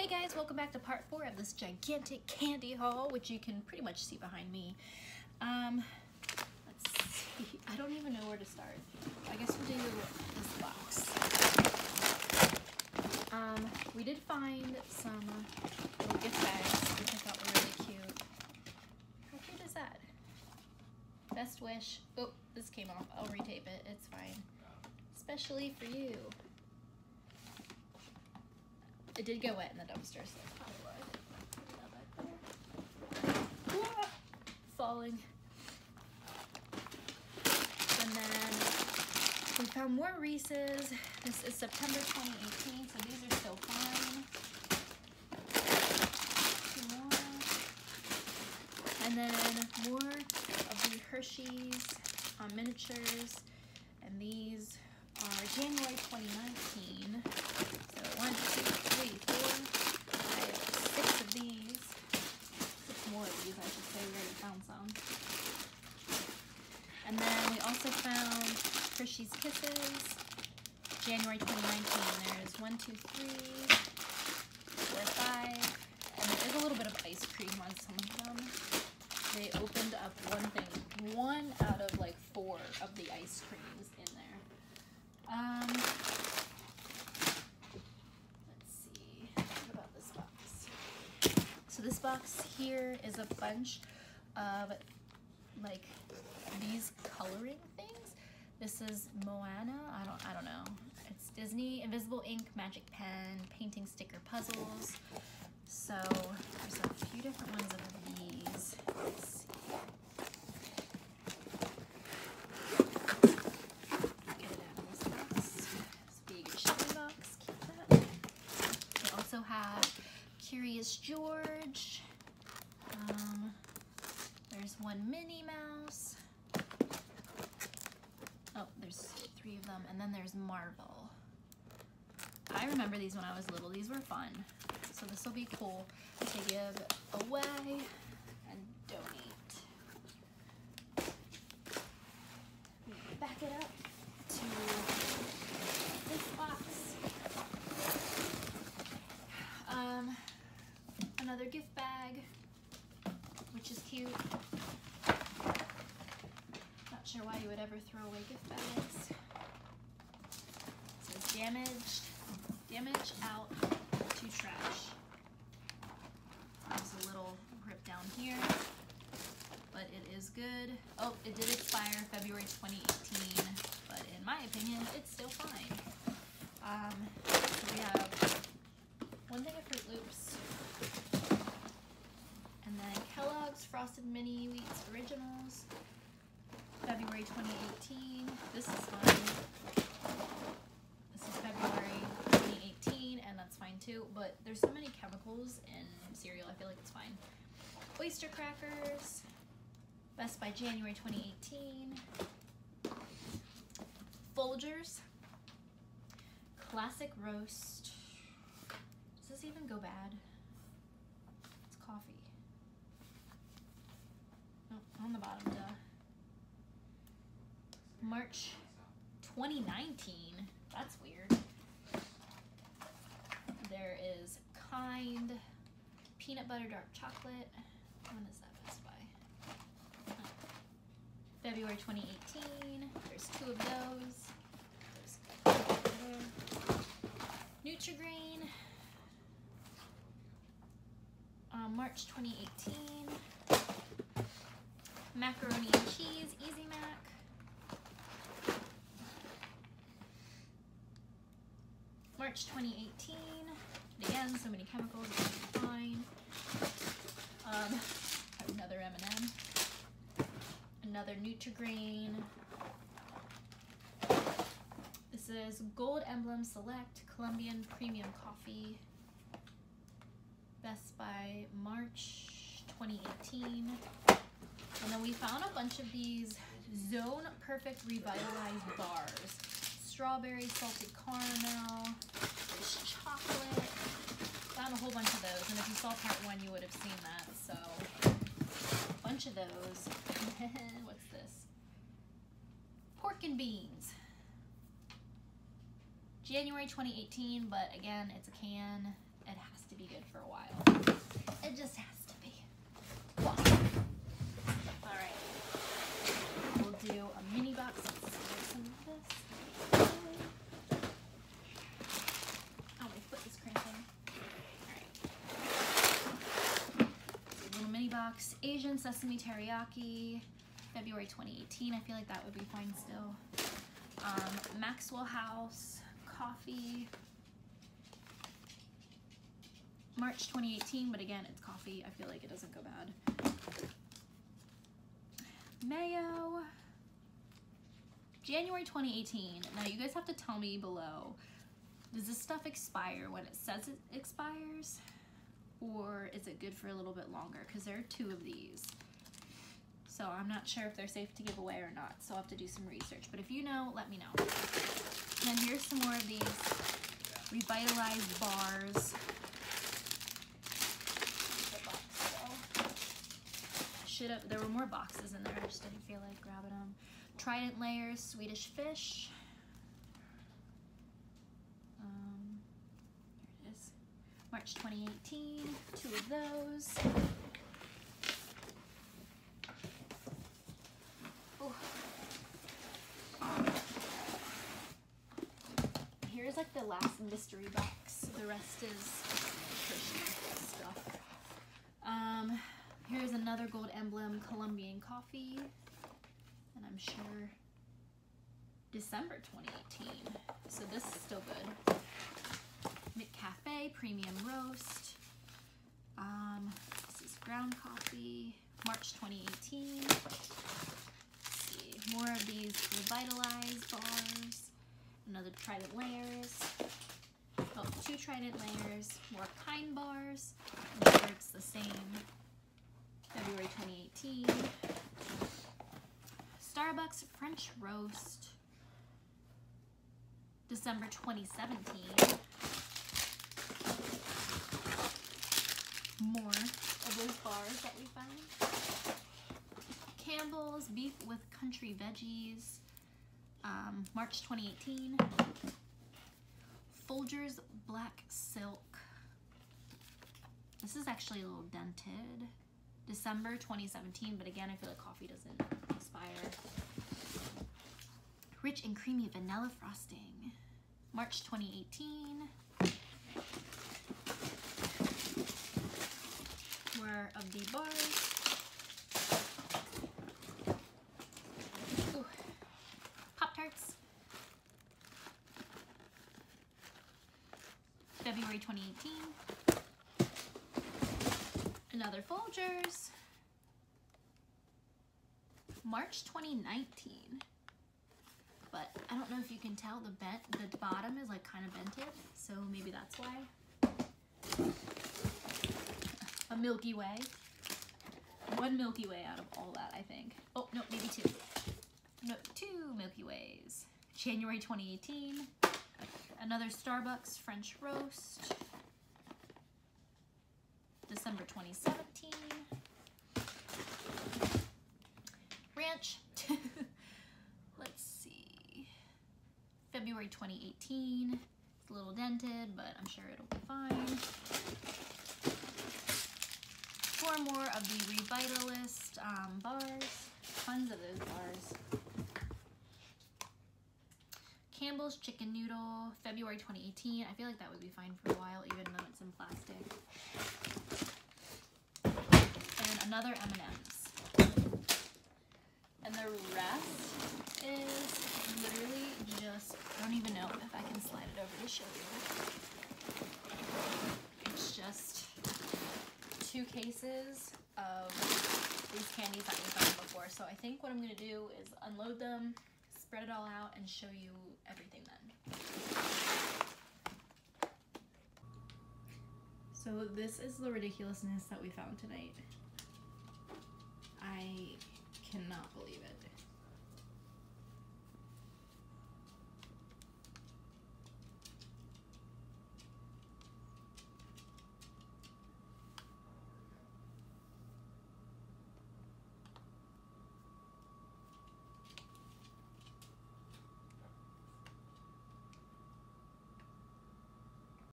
Hey guys, welcome back to part 4 of this gigantic candy haul, which you can pretty much see behind me. Let's see, I don't even know where to start. I guess we'll do this box. We did find some little gift bags, which I thought were really cute. How cute is that? Best wish. Oh, this came off. I'll retape it. It's fine. Especially for you. It did get wet in the dumpster, so that's probably why. Falling. And then we found more Reese's. This is September 2018, so these are still fine. Two more. And then more of the Hershey's miniatures. And these are January 2019. So 1, 2, 3, 4, 5, 6 of these. 6 more of these, I should say. We already found some. And then we also found Hershey's Kisses, January 2019. There's 1, 2, 3, 4, 5, and there is a little bit of ice cream on some of them. They opened up one thing, 1 out of like 4 of the ice creams in there. Let's see, what about this box? So this box here is a bunch of like these coloring things. This is Moana, I don't know. It's Disney, Invisible Ink, Magic Pen, Painting Sticker Puzzles. So there's a few different ones of these. Let's see. Get it out of this box. This big shipping box, keep that. We also have Curious George. There's one Minnie Mouse. Oh, there's 3 of them, and then there's Marvel. I remember these when I was little. These were fun. So this will be cool to give away and donate. Back it up to this box. Another gift bag, which is cute. Not sure why you would ever throw away gift bags. It says damage out to trash. There's a little rip down here, but it is good. Oh, it did expire February 2018, but in my opinion, it's still fine. So we have one thing of Fruit Loops, and then Kellogg's Frosted Mini Wheats Originals, February 2018. This is fine. This is February 2018, and that's fine too, but there's so many chemicals in cereal, I feel like it's fine. Oyster Crackers, Best by January 2018. Folgers, Classic Roast. Does this even go bad? It's coffee. Oh, on the bottom, duh. March 2019. That's weird. There is Kind Peanut Butter Dark Chocolate. When is that Best Buy? Oh. February 2018. There's 2 of those. There's Nutri-Grain. March 2018. Macaroni and Cheese Easy Mac. March 2018. Again, so many chemicals, it's fine. Another M&M. Another Nutri-Grain. This is Gold Emblem Select Colombian Premium Coffee. Best by March 2018. And then we found a bunch of these Zone Perfect Revitalized bars. Strawberry, salted caramel, there's chocolate. Found a whole bunch of those, and if you saw part 1, you would have seen that, so a bunch of those. What's this? Pork and beans. January 2018, but again, it's a can. It has to be good box, Asian Sesame Teriyaki, February 2018. I feel like that would be fine still. Maxwell House coffee, March 2018, but again, it's coffee. I feel like it doesn't go bad. Mayo, January 2018. Now you guys have to tell me below, does this stuff expire when it says it expires? Or is it good for a little bit longer? Because there are 2 of these. So I'm not sure if they're safe to give away or not. So I'll have to do some research. But if you know, let me know. And then here's some more of these revitalized bars. There were more boxes in there. I just didn't feel like grabbing them. Trident Layers, Swedish Fish. Here it is. March 2018, 2 of those. Ooh. Here's like the last mystery box. The rest is Christian stuff. Here's another Gold Emblem Colombian coffee. And I'm sure December 2018. So this is still good. McCafe Premium Roast. This is ground coffee. March 2018. Let's see. More of these revitalized bars. Another Trident Layers. Oh, 2 Trident Layers. More Kind bars. I'm sure it's the same. February 2018. Starbucks French Roast. December 2017. More of those bars that we found. Campbell's Beef with Country Veggies. March 2018. Folgers Black Silk. This is actually a little dented. December 2017, but again, I feel like coffee doesn't expire. Rich and Creamy Vanilla Frosting. March 2018. More of the bars. Ooh. Pop-Tarts. February 2018. Another Folgers. March 2019. But I don't know if you can tell, the bottom is like kind of bented, so maybe that's why. A Milky Way. 1 Milky Way out of all that, I think. Oh, no, maybe 2. No, 2 Milky Ways. January 2018. Another Starbucks French Roast. December 2017. Ranch. Let's see. February 2018. It's a little dented, but I'm sure it'll be fine. 4 more of the Revitalist bars. Tons of those bars. Campbell's Chicken Noodle, February 2018. I feel like that would be fine for a while, even though it's in plastic. And another M&M's. And the rest is literally just, I don't even know if I can slide it over to show you. It's just 2 cases of these candies that we found before. So I think what I'm going to do is unload them, spread it all out, and show you everything then. So this is the ridiculousness that we found tonight. I cannot believe it.